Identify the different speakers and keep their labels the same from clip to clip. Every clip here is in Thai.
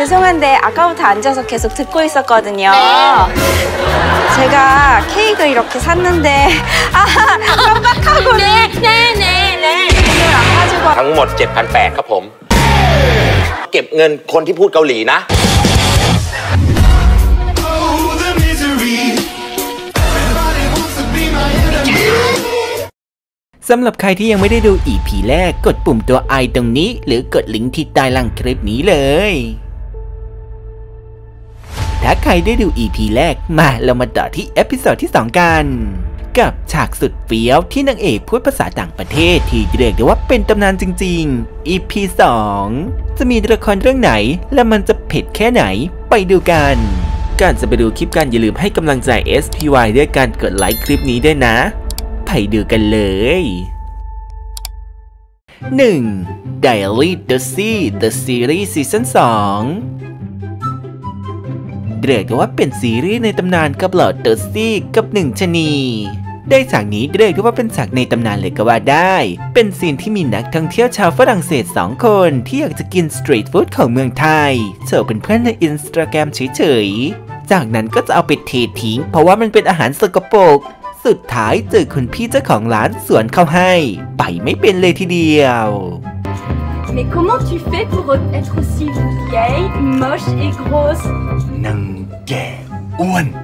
Speaker 1: 죄송한데 아까부터 앉아서 계속 듣고 있었거든요. 제가 케이크 이렇게 샀는데 깜빡하고 네. 안 가지고
Speaker 2: ทั้งหมด 7,800 ครับผมเก็บเงินคนที่พูดเกาหลีนะ
Speaker 3: สำหรับใครที่ยังไม่ได้ดู EP แรกกดปุ่มตัว I ตรงนี้หรือกดลิงก์ที่ใต้ล่างคลิปนี้เลยถ้าใครได้ดู EP แรกมาเรามาต่อที่เอพิโซดที่ 2 กันกับฉากสุดเฟี้ยวที่นางเอกพูดภาษาต่างประเทศที่เรียกได้ว่าเป็นตำนานจริงๆ EP 2 จะมีละครเรื่องไหนและมันจะเผ็ดแค่ไหนไปดูกันก่อนจะไปดูคลิปกันอย่าลืมให้กำลังใจ SPY ด้วยการกดไลค์คลิปนี้ด้วยนะไปดูกันเลย 1. Diary Dusty The Series Season 2 เรียกว่าเป็นซีรีส์ในตำนานกับเหล่าเดอร์ซี่กับหนึ่งชนีได้ฉากนี้เรียกว่าเป็นฉากในตำนานเลยก็ว่าได้เป็นซีนที่มีนักท่องเที่ยวชาวฝรั่งเศส2 คนที่อยากจะกินสตรีทฟู้ดของเมืองไทยโชว์เป็นเพื่อนใน Instagram เฉยๆจากนั้นก็จะเอาไปเททิ้งเพราะว่ามันเป็นอาหารสกปรกสุดท้ายเจอคุณพี่เจ้าของร้านสวนเข้าให้ไปไม่เป็นเลยทีเดียว
Speaker 4: Mais comment tu fais pour être aussi vieille, moche et grosse
Speaker 2: นางแก่อ้วน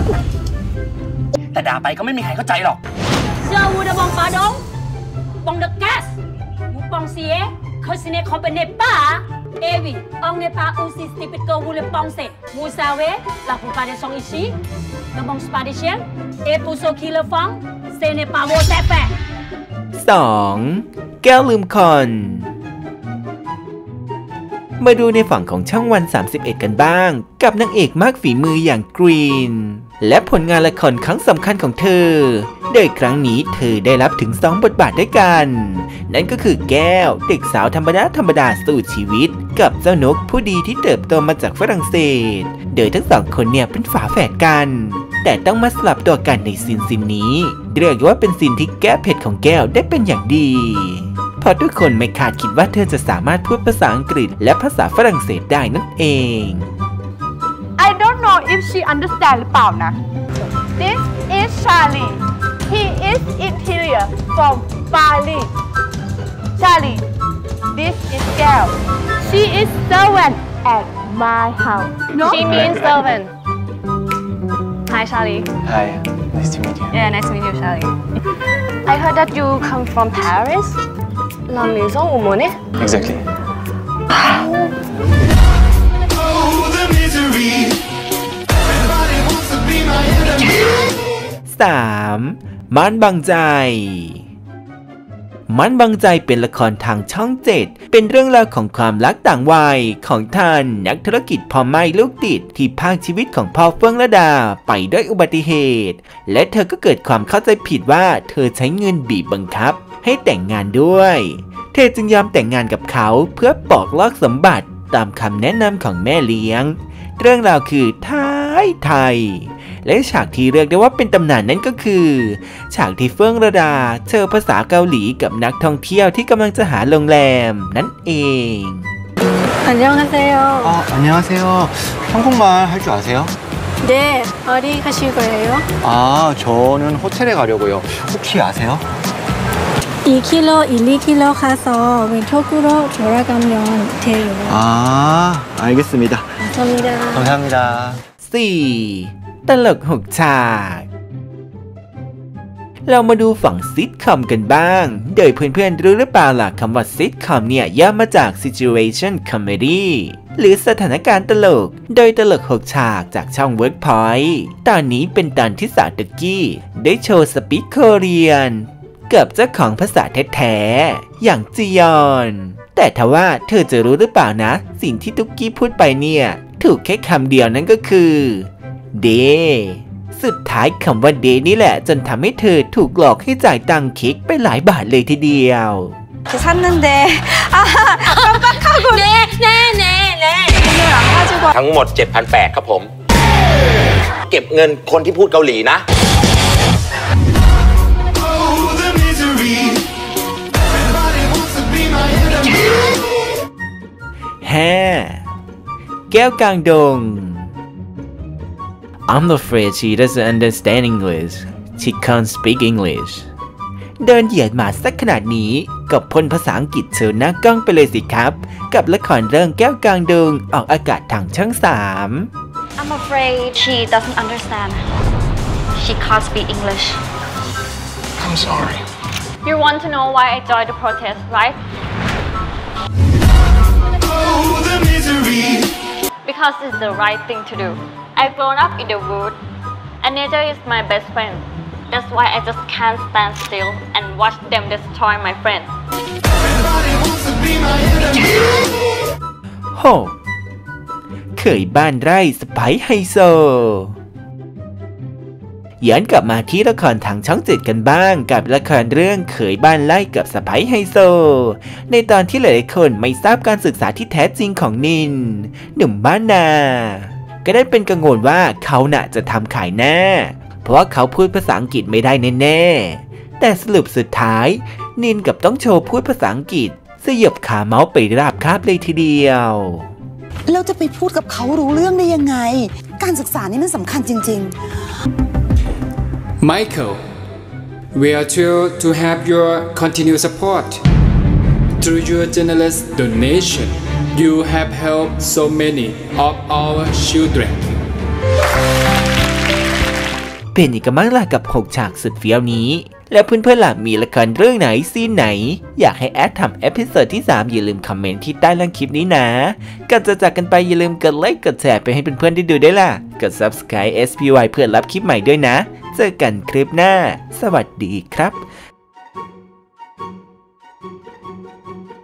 Speaker 2: แต่ด่าไปก็ไม่มีใครเข้าใจหรอก
Speaker 4: Giờ vous de bon pardon Bon de casse Vous pensiez que ce n'est comprenez pas Eh oui, on n'est pas aussi stupide que vous le pensez Vous savez, la plupart des gens ici ne mangent pas de chien Et pour ceux qui le font, ce n'est pas votre affaire
Speaker 3: 2. แก้วลืมคอนมาดูในฝั่งของช่องวัน31กันบ้างกับนางเอกมากฝีมืออย่างกรีนและผลงานละครครั้งสำคัญของเธอโดยครั้งนี้เธอได้รับถึง2 บทบาทด้วยกันนั่นก็คือแก้วเด็กสาวธรรมดาสู้ชีวิตกับเจ้านกผู้ดีที่เติบโตมาจากฝรั่งเศสโดยทั้ง2 คนเนี่ยเป็นฝาแฝดกันแต่ต้องมาสลับตัวกันในซีนนี้เรียกว่าเป็นซีนที่แก้เผ็ดของแก้วได้เป็นอย่างดีเพราะทุกคนไม่คาดคิดว่าเธอจะสามารถพูดภาษาอังกฤษและภาษาฝรั่งเศสได้นั่นเอง
Speaker 5: I don't know if she understand หรือเปล่านะ This is Charlie He is interior from Paris Charlie This is Gail She is servant at my house No
Speaker 6: She means servant Hi Charlie
Speaker 7: Hi Nice to meet you
Speaker 6: Yeah nice to meet you Charlie I heard that you come from Paris La maison où mon est
Speaker 7: Exactly
Speaker 3: 3. มันบังใจมันบังใจเป็นละครทางช่อง 7เป็นเรื่องราวของความรักต่างวัยของท่านนักธุรกิจพ่อไม่ลูกติดที่พากชีวิตของพ่อเฟื่องระดาไปด้วยอุบัติเหตุและเธอก็เกิดความเข้าใจผิดว่าเธอใช้เงินบีบบังคับให้แต่งงานด้วยเธอจึงยอมแต่งงานกับเขาเพื่อปอกลอกสมบัติตามคำแนะนำของแม่เลี้ยงเรื่องราวคือไทยและฉากที่เรียกได้ว่าเป็นตำนานนั้นก็คือฉากที่เฟื่องระดาเจอภาษาเกาหลีกับนักท่องเที่ยวที่กำลังจะหาโรงแรมนั่นเอง
Speaker 1: 안녕하세요.
Speaker 7: 안녕하세요 한국말 할 줄 아세요?
Speaker 1: 네, 어디 가실 거예요?
Speaker 7: 저는 호텔에 가려고요 혹시 아세요?
Speaker 1: 2km 가서 왼쪽으로 돌아가면 돼요.
Speaker 7: 알겠습니다 감사합니다
Speaker 3: 4. ตลก6 ฉากเรามาดูฝั่งซิทคอมกันบ้างโดยเพื่อนๆรู้หรือเปล่าล่ะคำว่าซิทคอมเนี่ยย่อมาจาก Situation Comedy หรือสถานการณ์ตลกโดยตลก6 ฉากจากช่อง Workpoint ตอนนี้เป็นตอนที่สาวตึกกี้ได้โชว์สปีกโคเรียนกับเจ้าของภาษาแท้ๆอย่างจียอนแต่ทว่าเธอจะรู้หรือเปล่านะสิ่งที่ตุ๊กกี้พูดไปเนี่ยถูกแค่คำเดียวนั่นก็คือเดสุดท้ายคำว่าเดนี่แหละจนทำให้เธอถูกหลอกให้จ่ายตังค์เค้กไปหลายบาทเลยทีเดียว
Speaker 1: 샀는데 깜빡하고 네 돈을 안 가지고
Speaker 2: ทั้งหมด 7,800 ครับผมเก็บเงินคนที่พูดเกาหลีนะ
Speaker 3: 5. แก้วกลางดง I'm afraid she doesn't understand English. She can't speak English. เดินเหยียดมาสักขนาดนี้ก็พ่นภาษาอังกฤษเชิญหน้ากล้องไปเลยสิครับกับละครเรื่องแก้วกลางดงออกอากาศทางช่อง 3
Speaker 6: I'm afraid she doesn't understand. She can't speak English.
Speaker 8: I'm sorry.
Speaker 6: You want to know why I joined the protest, right? Because it's the right thing to do. I've grown up in the wood, and nature is my best friend. That's why I just can't stand still and watch them destroy my friends.
Speaker 3: โหเขยบ้านไร่สไปซ์ไฮโซย้อนกลับมาที่ละครทางช่อง 7กันบ้างกับละครเรื่องเขยบ้านไร่กับสไปซ์ไฮโซในตอนที่หลายๆคนไม่ทราบการศึกษาที่แท้จริงของนินหนุ่มบ้านนาก็ได้เป็นกังวลว่าเขาน่ะจะทำขายหน้าเพราะว่าเขาพูดภาษาอังกฤษไม่ได้แน่ๆแต่สรุปสุดท้ายนินกับต้องโชว์พูดภาษาอังกฤษสยบขาเมาส์ไปราบคาบเลยทีเดียว
Speaker 9: เราจะไปพูดกับเขารู้เรื่องได้ยังไงการศึกษานี่มันสำคัญจริง
Speaker 10: ๆ Michael we are thrilled to have your continued support through your generous donation you have helped so many of our children
Speaker 3: เป็นอีกมั้งล่ะกับ6ฉากสุดเฟี้ยวนี้แล้วเพื่อนๆล่ะมีละครเรื่องไหนซีนไหนอยากให้แอดทำเอพิโซดที่ 3อย่าลืมคอมเมนต์ที่ใต้ล่างคลิปนี้นะก่อนจะจากกันไปอย่าลืมกดไลค์กดแชร์ไปให้เพื่อนๆได้ดูด้วยล่ะกด Subscribe SPY เพื่อรับคลิปใหม่ด้วยนะเจอกันคลิปหน้าสวัสดีครับ